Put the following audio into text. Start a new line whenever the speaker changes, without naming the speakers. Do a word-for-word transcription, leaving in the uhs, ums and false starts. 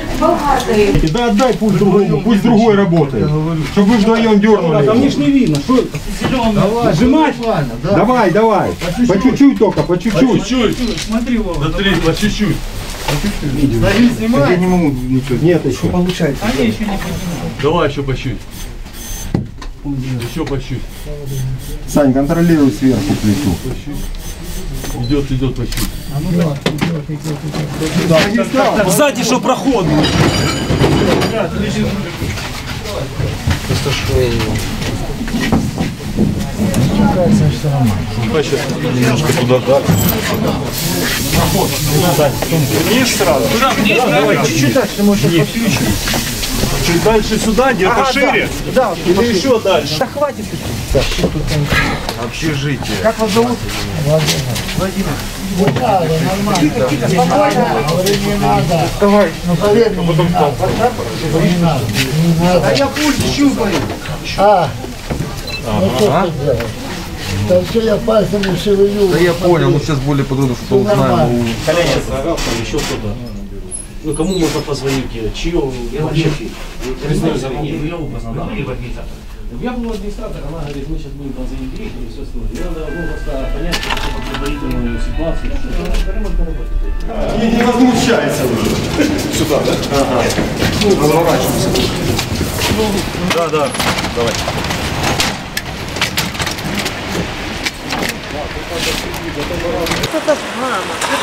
Да отдай пусть другому, пусть другой работает. Чтобы вы вдвоем дернули.
Там не видно, что нажимать.
Давай, давай. По чуть-чуть только, по чуть-чуть.
По чуть-чуть. Смотри, Вова. Смотри, по чуть-чуть.
Стави, снимай. Я не могу ничего. Нет, еще.
Получается.
Они еще не понимают. Давай еще по чуть. Еще по чуть.
Сань, контролируй сверху плиту.
Идет, идет по чуть.
А ну да, идет, идет. Сзади что проход.
Сейчас немножко туда дальше. Вниз сразу.
Давай, чуть-чуть дальше, может, подключить.
Чуть дальше сюда, где-то ага, шире.
Да, да.
Или еще дальше.
Да хватит.
Общежитие.
Как вас зовут? Владимир.
Да, нормально. Не надо.
Давай.
Ну поверь мне, не надо. Не надо. Не надо.
А я пульс щупаю.
А, ну что ты делаешь? Да все, я пальцами шевелю.
Да я понял, ну сейчас более подробно, что узнаем.
Колян сейчас орал, там еще кто-то. Ну кому можно позвонить, чье вообще? Не, я образно, да, или в администратор. Я был администратор, она говорит, мы сейчас будем там заявить и все остальное. Мне надо ну, просто понять, что предварительную ситуацию, что ремонт работает.
Не, не возмущайся уже.
Сюда, да? Ага. Ну, разворачиваемся.
Да, да, давай.
Это ж мама.